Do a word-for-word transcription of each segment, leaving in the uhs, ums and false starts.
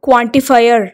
quantifier.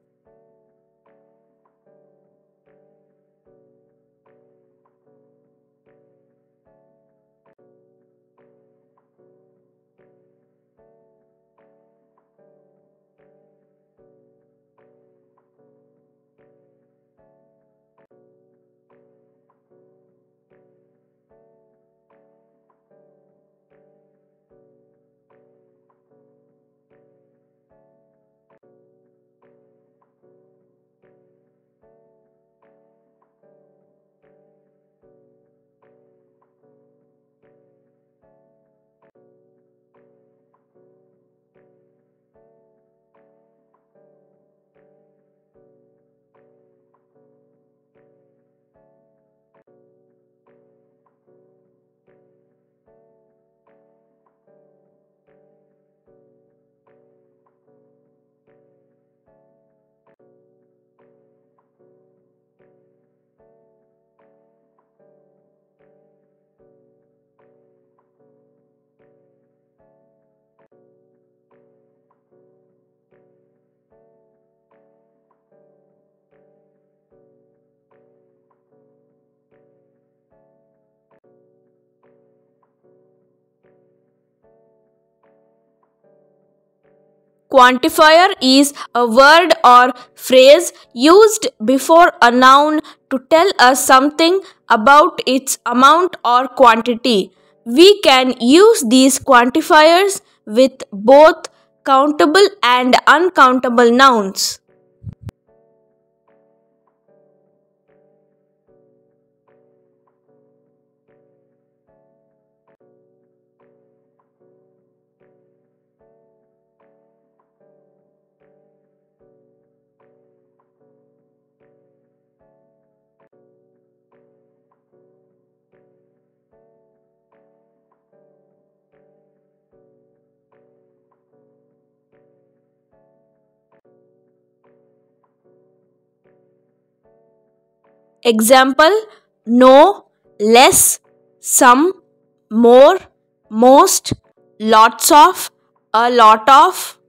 Quantifier is a word or phrase used before a noun to tell us something about its amount or quantity. We can use these quantifiers with both countable and uncountable nouns. Example: no, less, some, more, most, lots of, a lot of.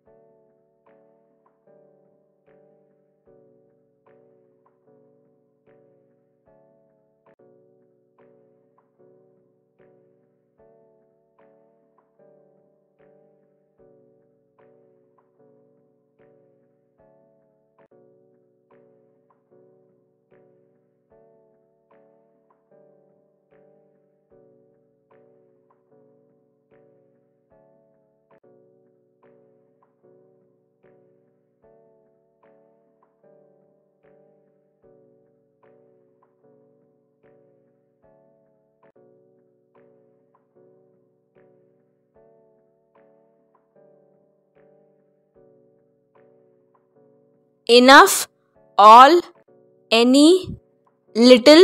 Enough, all, any, little,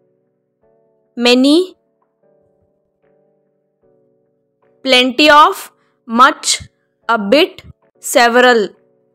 many, plenty of, much, a bit, several.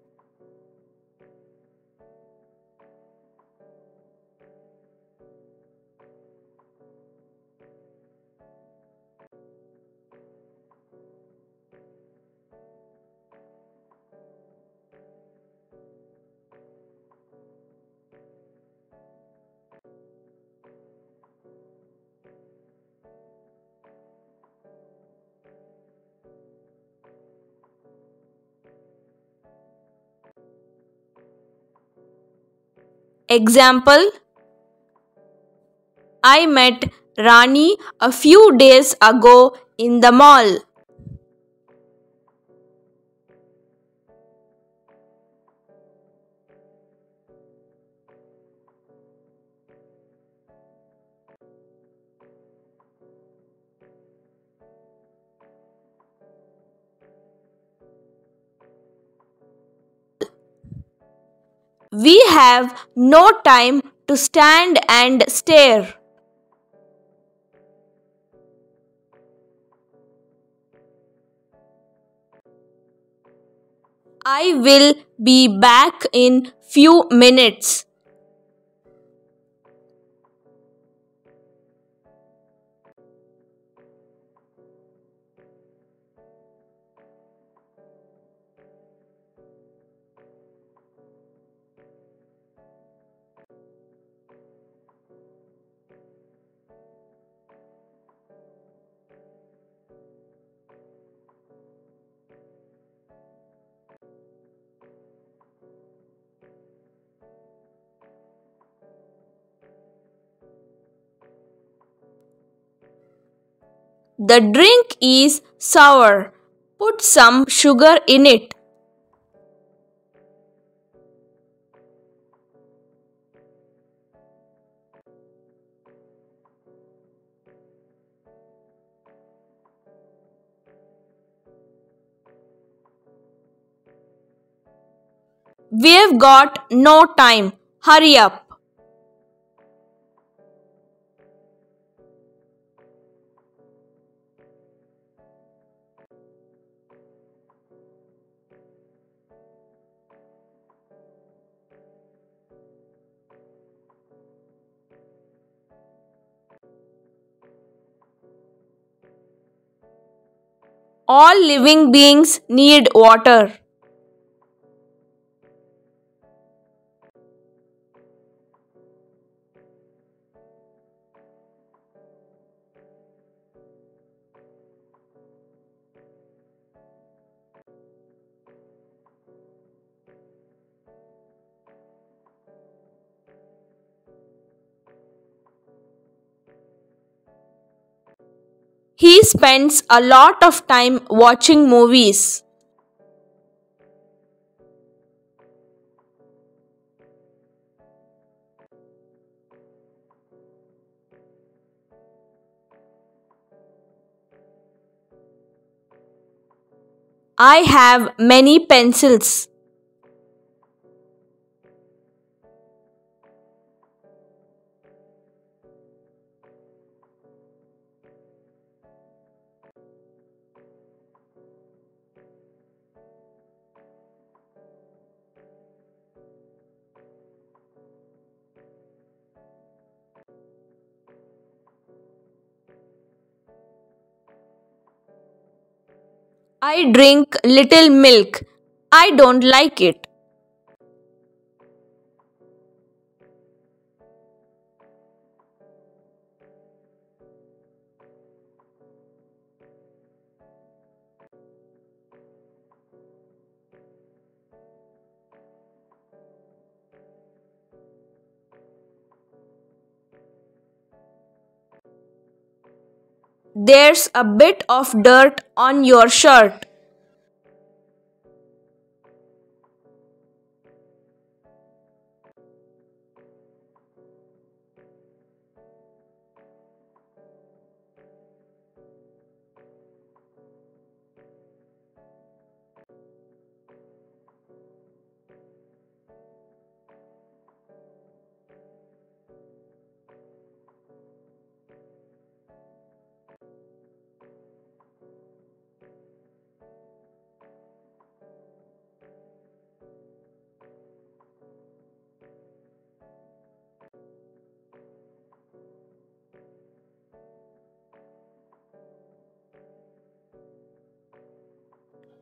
Example: I met Rani a few days ago in the mall. We have no time to stand and stare. I will be back in few minutes. The drink is sour. Put some sugar in it. We've got no time. Hurry up. All living beings need water. He spends a lot of time watching movies. I have many pencils. I drink little milk. I don't like it. There's a bit of dirt on your shirt.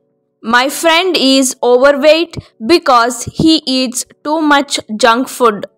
My friend is overweight because he eats too much junk food.